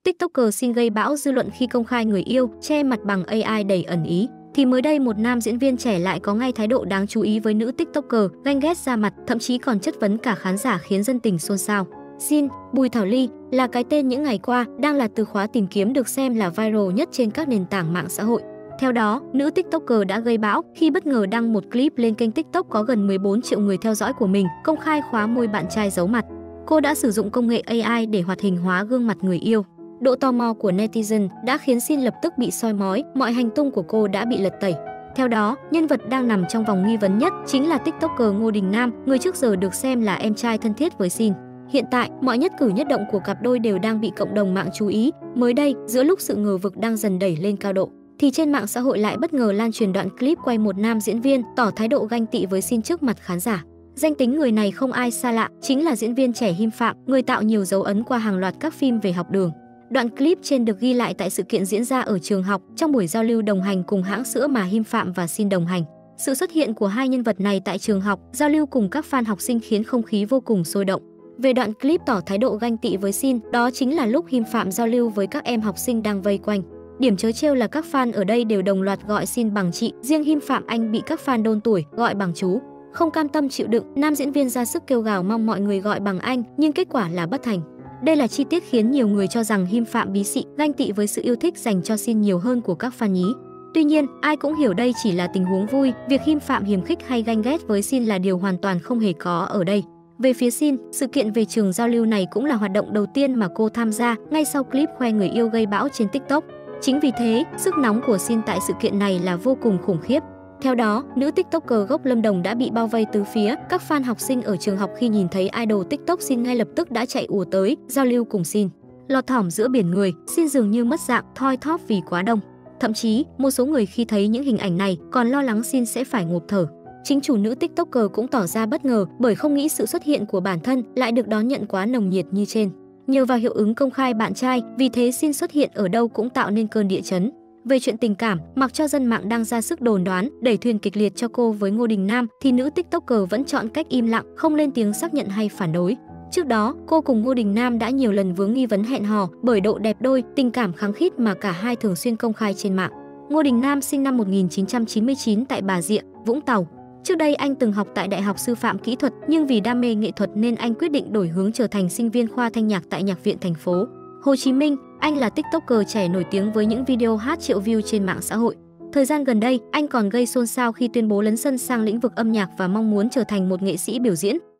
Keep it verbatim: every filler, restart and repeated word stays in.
TikToker xin gây bão dư luận khi công khai người yêu, che mặt bằng a i đầy ẩn ý. Thì mới đây một nam diễn viên trẻ lại có ngay thái độ đáng chú ý với nữ TikToker, ganh ghét ra mặt, thậm chí còn chất vấn cả khán giả khiến dân tình xôn xao. Sin, Bùi Thảo Ly là cái tên những ngày qua đang là từ khóa tìm kiếm được xem là viral nhất trên các nền tảng mạng xã hội. Theo đó, nữ TikToker đã gây bão khi bất ngờ đăng một clip lên kênh TikTok có gần mười bốn triệu người theo dõi của mình, công khai khóa môi bạn trai giấu mặt. Cô đã sử dụng công nghệ a i để hoạt hình hóa gương mặt người yêu. Độ tò mò của netizen đã khiến Sin lập tức bị soi mói, mọi hành tung của cô đã bị lật tẩy. Theo đó, nhân vật đang nằm trong vòng nghi vấn nhất chính là TikToker Ngô Đình Nam, người trước giờ được xem là em trai thân thiết với Sin. Hiện tại, mọi nhất cử nhất động của cặp đôi đều đang bị cộng đồng mạng chú ý. Mới đây, giữa lúc sự ngờ vực đang dần đẩy lên cao độ, thì trên mạng xã hội lại bất ngờ lan truyền đoạn clip quay một nam diễn viên tỏ thái độ ganh tị với Sin trước mặt khán giả. Danh tính người này không ai xa lạ, chính là diễn viên trẻ Him Phạm, người tạo nhiều dấu ấn qua hàng loạt các phim về học đường. Đoạn clip trên được ghi lại tại sự kiện diễn ra ở trường học trong buổi giao lưu đồng hành cùng hãng sữa mà Him Phạm và Sin đồng hành. Sự xuất hiện của hai nhân vật này tại trường học giao lưu cùng các fan học sinh khiến không khí vô cùng sôi động. Về đoạn clip tỏ thái độ ganh tị với Sin, đó chính là lúc Him Phạm giao lưu với các em học sinh đang vây quanh. Điểm trớ trêu là các fan ở đây đều đồng loạt gọi Sin bằng chị, riêng Him Phạm Anh bị các fan đôn tuổi gọi bằng chú. Không cam tâm chịu đựng, nam diễn viên ra sức kêu gào mong mọi người gọi bằng anh, nhưng kết quả là bất thành. Đây là chi tiết khiến nhiều người cho rằng Him Phạm bí xị, ganh tị với sự yêu thích dành cho Sin nhiều hơn của các fan nhí. Tuy nhiên, ai cũng hiểu đây chỉ là tình huống vui, việc Him Phạm hiềm khích hay ganh ghét với Sin là điều hoàn toàn không hề có ở đây. Về phía Sin, sự kiện về trường giao lưu này cũng là hoạt động đầu tiên mà cô tham gia ngay sau clip khoe người yêu gây bão trên TikTok. Chính vì thế, sức nóng của Sin tại sự kiện này là vô cùng khủng khiếp. Theo đó, nữ TikToker gốc Lâm Đồng đã bị bao vây từ phía, các fan học sinh ở trường học khi nhìn thấy idol TikTok Sin ngay lập tức đã chạy ùa tới, giao lưu cùng Sin. Lọt thỏm giữa biển người, Sin dường như mất dạng, thoi thóp vì quá đông. Thậm chí, một số người khi thấy những hình ảnh này còn lo lắng Sin sẽ phải ngộp thở. Chính chủ nữ TikToker cũng tỏ ra bất ngờ bởi không nghĩ sự xuất hiện của bản thân lại được đón nhận quá nồng nhiệt như trên. Nhờ vào hiệu ứng công khai bạn trai, vì thế Sin xuất hiện ở đâu cũng tạo nên cơn địa chấn. Về chuyện tình cảm, mặc cho dân mạng đang ra sức đồn đoán, đẩy thuyền kịch liệt cho cô với Ngô Đình Nam, thì nữ TikToker vẫn chọn cách im lặng, không lên tiếng xác nhận hay phản đối. Trước đó, cô cùng Ngô Đình Nam đã nhiều lần vướng nghi vấn hẹn hò bởi độ đẹp đôi, tình cảm khăng khít mà cả hai thường xuyên công khai trên mạng. Ngô Đình Nam sinh năm một nghìn chín trăm chín mươi chín tại Bà Rịa, Vũng Tàu. Trước đây anh từng học tại Đại học Sư phạm Kỹ thuật, nhưng vì đam mê nghệ thuật nên anh quyết định đổi hướng trở thành sinh viên khoa thanh nhạc tại Nhạc viện thành phố Hồ Chí Minh. Anh là TikToker trẻ nổi tiếng với những video hát triệu view trên mạng xã hội. Thời gian gần đây, anh còn gây xôn xao khi tuyên bố lấn sân sang lĩnh vực âm nhạc và mong muốn trở thành một nghệ sĩ biểu diễn.